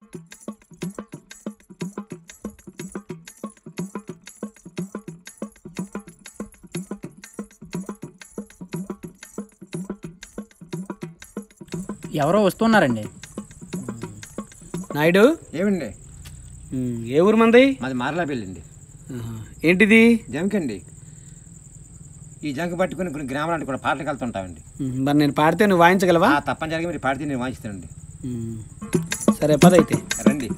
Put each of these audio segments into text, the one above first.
ఎవరో వస్తున్నారండి. నాయుడు ఏమండి? ఏ ఊరు మంది? మాది మార్లాపల్లి. ఏంటిది? జంకండి. ఈ జంక పట్టుకుని కొన్ని గ్రామాలకు కూడా పాటలకు వెళ్తుంటామండి. మరి నేను పాడితే నువ్వు వాయించగలవా? తప్పనిసరిగా మీరు పాడితే నేను వాయిస్తానండి. సరే పదైతే రండి.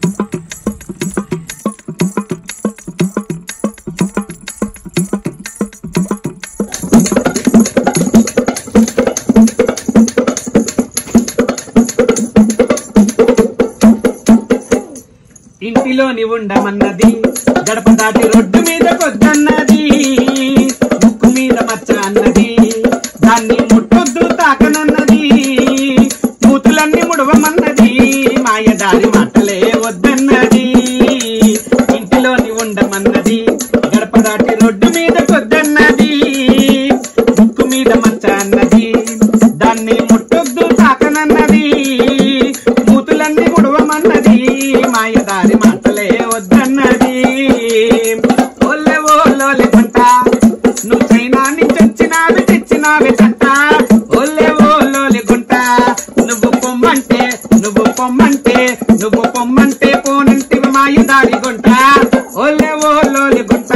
ఇంటిలోని ఉండమన్నది, గడప దాటి రోడ్డు మీద కొద్దన్నది, ముక్కు మీద మచ్చ అన్నది, దాన్ని ముట్టొద్దు తాకనన్నది, మూతులన్నీ ముడవమన్నది, మాయదారి మాటలే వద్దన్నది. ఇంటిలోని ఉండమన్నది, గడప దాటి రోడ్డు మీద కొద్దన్నది, ముక్కు మీద మచ్చ అన్నది, దాన్ని ముట్టొద్దు తాకనన్నది, మూతులన్నీ ముడవమన్నది, మాయదారి మాటలే వద్దన్నది. ఓలే ఓలోలే పంట, నువ్వు చైనా నుంచి వచ్చినావి తెచ్చినావి కంట. ఓలే ఓలోలే గుంట, నువ్వు పొమ్మంటే నువ్వు పొమ్మంటే పోనంటివి మాయదారి గుంట. ఓలే ఓలోలే గుంట.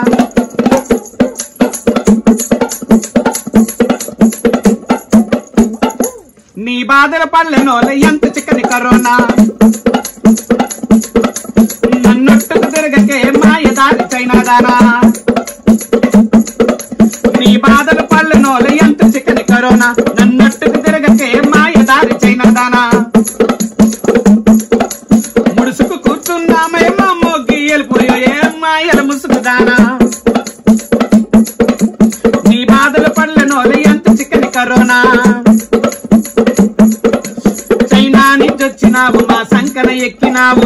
నీ బాధల పల్లెనోలే ఎంత చిక్కని కరోనా, నన్నొట్టుకు తిరగకే మాయదారి చైనాదానా. నీ బాధల పల్లెనోలే ఎంత చిక్కని కరోనా, నన్నొట్టుకు తిరగకే మాయదారి చైనాదానా. ముడుసుకు కూర్చున్నామేమో మోగి వెళ్ళిపోయే మాయల ముసుగుదానా. నీ బాధల పల్లెనోలే ఎంత చిక్కని కరోనా, చైనా నుంచి వచ్చినావు మా సంకన ఎక్కినావు,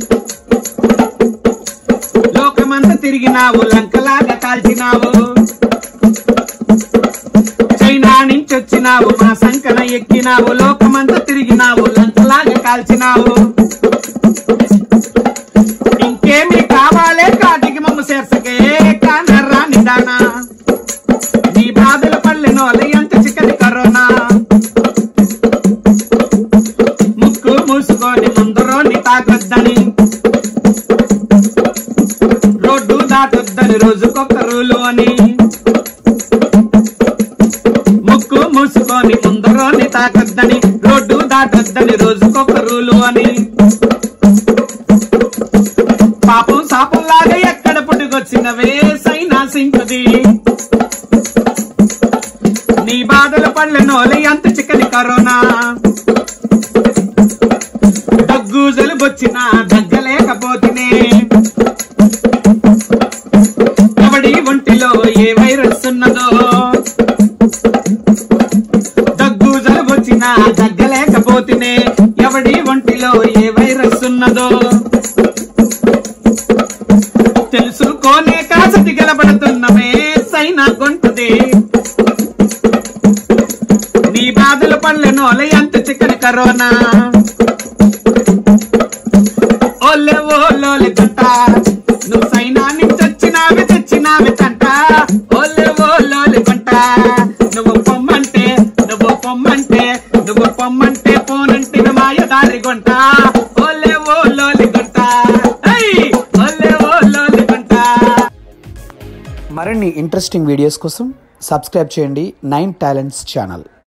లోకమంతా తిరిగినావు లంకలాగా కాల్చినావు. చైనా నుంచి వచ్చినావు మా సంకన ఎక్కినావు, లోకమంతా తిరిగినావు లంకలాగా కాల్చినావు. ఇంకేమి కావాలే కాటికి మమ్మ చేర్చకే కానరాని దానా. నీ బాధల పల్లెనోలే ఎంత చిక్కని కరోనా, ముక్కు మూసుకొని ముందరోని తాగొద్దని, రోడ్డు దాటొద్దని రోజుకొక్క రూలు అని, ముక్కు మూసుకొని ముందరోని తాగొద్దని, రోడ్డు దాటొద్దని రోజుకొక్క రూలు అని. పాపం సాపంలాగా ఎక్కడ పుట్టుకొచ్చినవే సైనా సింకుది. నీ బాధల పల్లెనోలే ఎంత చిక్కని కరోనా, దగ్గు జలుబొచ్చినా దగ్గలేకపోతేనే, ఎవడి ఒంటిలో ఏ వైరస్ ఉన్నదో, దగ్గు జలుబొచ్చినా దగ్గలేకపోతేనే, ఎవడి ఒంటిలో ఏ వైరస్ ఉన్నదో తెలుసుకోనే కాసతి గెలబడుతున్నమే సైనా గొంటుది. నీ బాధల పల్లెనోలే ఎంత చిక్కని కరోనా, ఓలే ఓలోలే గుంట, నువ్వు సైనా నుంచి వచ్చినావి తెచ్చినావి తంట. ఓలే ఓలోలే గుంట, నువ్వు పొమ్మంటే పోనంటివి మాయదారి గుంట. ఓలే ఓలోలే గుంట, ఓలే ఓలోలే గుంట. మరిన్ని ఇంట్రెస్టింగ్ వీడియోస్ కోసం సబ్స్క్రైబ్ చేయండి 9 టాలెంట్స్ ఛానల్.